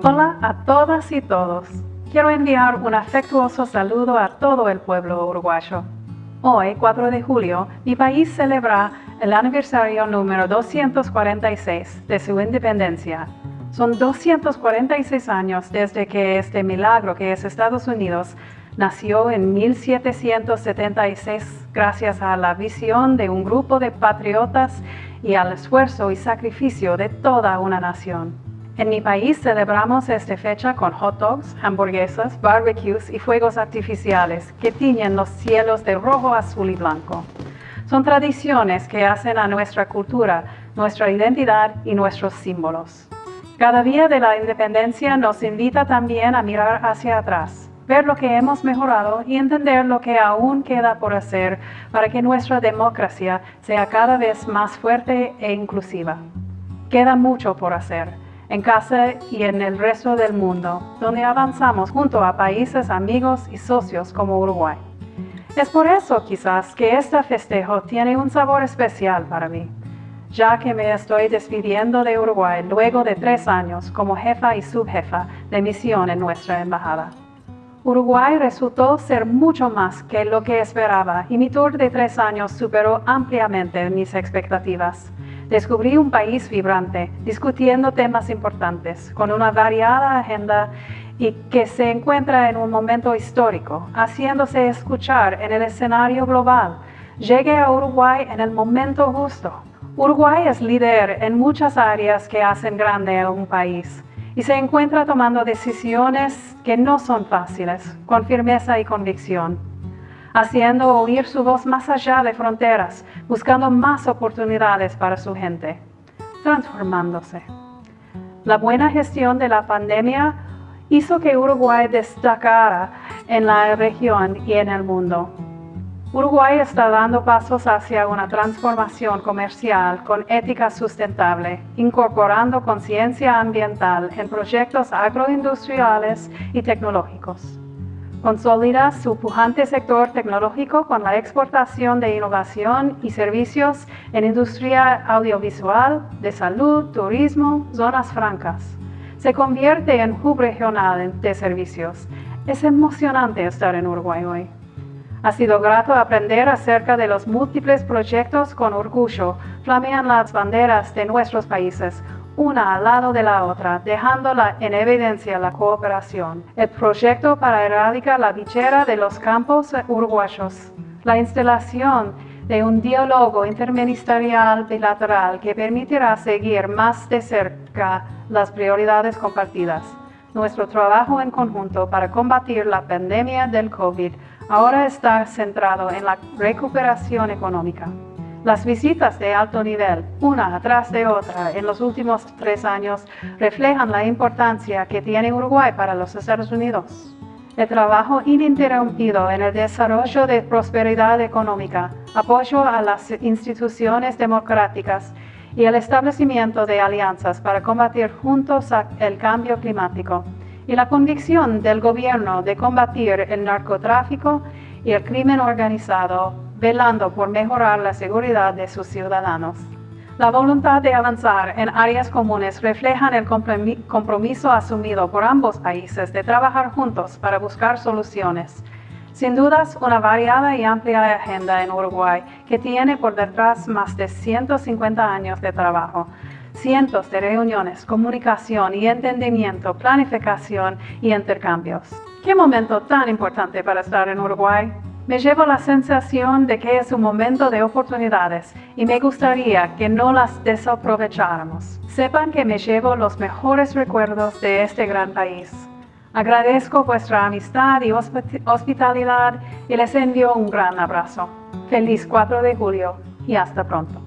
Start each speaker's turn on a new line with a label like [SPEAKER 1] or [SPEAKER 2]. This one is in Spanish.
[SPEAKER 1] Hola a todas y todos. Quiero enviar un afectuoso saludo a todo el pueblo uruguayo. Hoy, 4 de julio, mi país celebra el aniversario número 246 de su independencia. Son 246 años desde que este milagro que es Estados Unidos nació en 1776 gracias a la visión de un grupo de patriotas y al esfuerzo y sacrificio de toda una nación. En mi país celebramos esta fecha con hot dogs, hamburguesas, barbecues y fuegos artificiales que tiñen los cielos de rojo, azul y blanco. Son tradiciones que hacen a nuestra cultura, nuestra identidad y nuestros símbolos. Cada día de la independencia nos invita también a mirar hacia atrás, ver lo que hemos mejorado y entender lo que aún queda por hacer para que nuestra democracia sea cada vez más fuerte e inclusiva. Queda mucho por hacer, en casa y en el resto del mundo, donde avanzamos junto a países amigos y socios como Uruguay. Es por eso quizás que este festejo tiene un sabor especial para mí, ya que me estoy despidiendo de Uruguay luego de 3 años como jefa y subjefa de misión en nuestra embajada. Uruguay resultó ser mucho más que lo que esperaba y mi tour de 3 años superó ampliamente mis expectativas. Descubrí un país vibrante, discutiendo temas importantes, con una variada agenda y que se encuentra en un momento histórico, haciéndose escuchar en el escenario global. Llegué a Uruguay en el momento justo. Uruguay es líder en muchas áreas que hacen grande a un país y se encuentra tomando decisiones que no son fáciles, con firmeza y convicción, haciendo oír su voz más allá de fronteras, buscando más oportunidades para su gente, transformándose. La buena gestión de la pandemia hizo que Uruguay destacara en la región y en el mundo. Uruguay está dando pasos hacia una transformación comercial con ética sustentable, incorporando conciencia ambiental en proyectos agroindustriales y tecnológicos. Consolida su pujante sector tecnológico con la exportación de innovación y servicios en industria audiovisual, de salud, turismo, zonas francas. Se convierte en hub regional de servicios. Es emocionante estar en Uruguay hoy. Ha sido grato aprender acerca de los múltiples proyectos con orgullo. Flamean las banderas de nuestros países, una al lado de la otra, dejando en evidencia la cooperación. El proyecto para erradicar la bichera de los campos uruguayos. La instalación de un diálogo interministerial bilateral que permitirá seguir más de cerca las prioridades compartidas. Nuestro trabajo en conjunto para combatir la pandemia del COVID ahora está centrado en la recuperación económica. Las visitas de alto nivel, una tras de otra en los últimos 3 años, reflejan la importancia que tiene Uruguay para los Estados Unidos. El trabajo ininterrumpido en el desarrollo de prosperidad económica, apoyo a las instituciones democráticas y el establecimiento de alianzas para combatir juntos el cambio climático, y la convicción del gobierno de combatir el narcotráfico y el crimen organizado, velando por mejorar la seguridad de sus ciudadanos. La voluntad de avanzar en áreas comunes reflejan el compromiso asumido por ambos países de trabajar juntos para buscar soluciones. Sin dudas, una variada y amplia agenda en Uruguay que tiene por detrás más de 150 años de trabajo, cientos de reuniones, comunicación y entendimiento, planificación y intercambios. ¡Qué momento tan importante para estar en Uruguay! Me llevo la sensación de que es un momento de oportunidades y me gustaría que no las desaprovecháramos. Sepan que me llevo los mejores recuerdos de este gran país. Agradezco vuestra amistad y hospitalidad y les envío un gran abrazo. Feliz 4 de julio y hasta pronto.